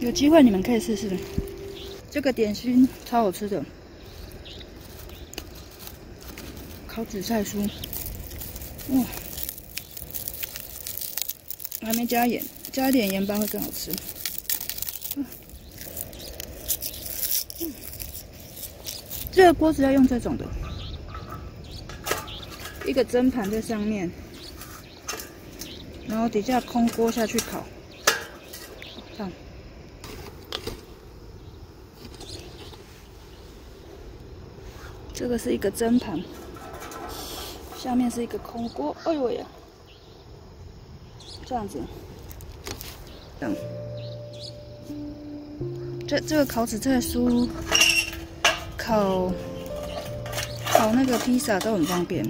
有机会你们可以试试，这个点心超好吃的，烤紫菜酥，哇，还没加盐，加一点盐巴会更好吃。这个锅子要用这种的，一个蒸盘在上面，然后底下空锅下去烤，这样。这个是一个蒸盘，下面是一个空锅。哎呦呀，这样子，这样。这个烤紫菜酥。烤那个披萨都很方便。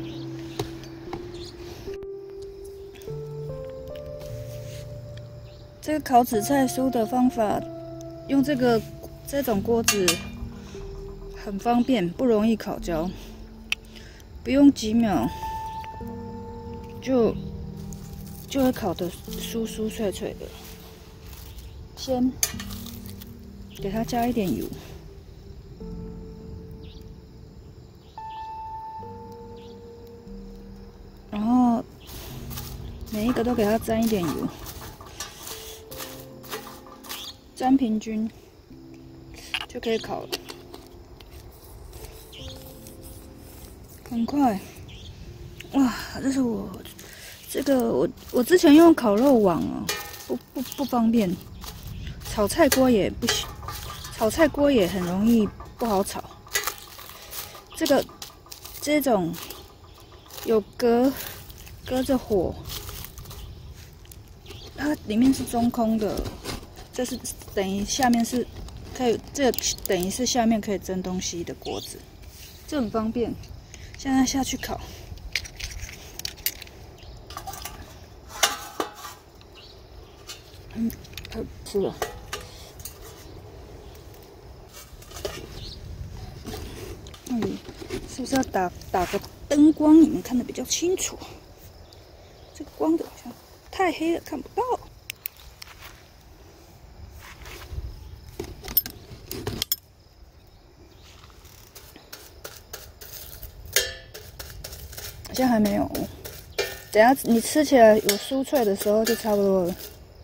这个烤紫菜酥的方法，用这种锅子很方便，不容易烤焦，不用几秒就会烤得酥酥脆脆的。先给它加一点油。然后每一个都给它沾一点油，沾平均就可以烤了，很快。哇，这是我之前用烤肉网啊，不方便，炒菜锅也不行，炒菜锅也很容易不好炒。这种。有隔着火，它里面是中空的，这是等于下面是可以，这等于是下面可以蒸东西的锅子，这很方便。现在下去烤，好吃了。是不是要打个灯光，你们看得比较清楚？这个光的好像太黑了，看不到。好像还没有。等下你吃起来有酥脆的时候就差不多了。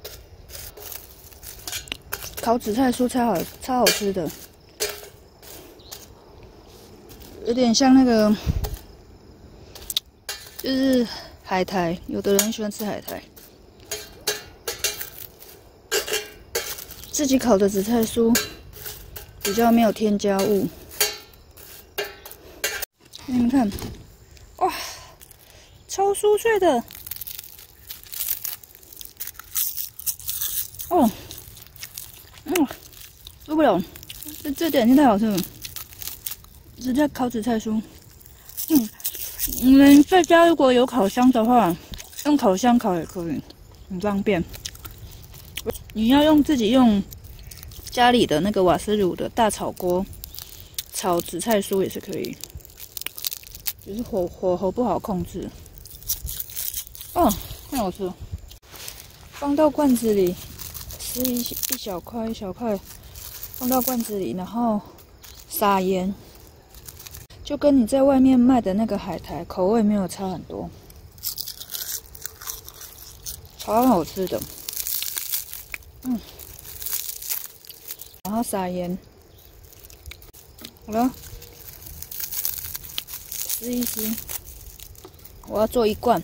烤紫菜酥超好吃的。有点像那个，就是海苔，有的人喜欢吃海苔。自己烤的紫菜酥比较没有添加物。你们看，哇，超酥脆的。哦，受不了，这点心太好吃了。直接烤紫菜酥，你们在家如果有烤箱的话，用烤箱烤也可以，很方便。你要自己用家里的那个瓦斯炉的大炒锅炒紫菜酥也是可以，只是火候不好控制。太好吃了，放到罐子里，吃一小块一小块，放到罐子里，然后撒盐。就跟你在外面卖的那个海苔口味没有差很多，超好吃的。然后撒盐，好了，撕一撕。我要做一罐。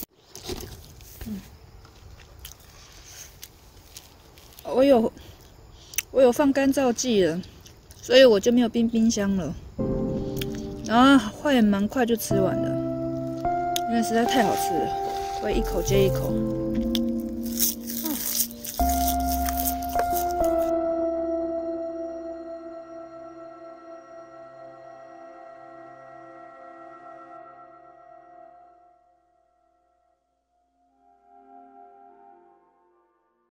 我有放干燥剂了，所以我就没有冰箱了。然后会蛮快就吃完了，因为实在太好吃了，会一口接一口。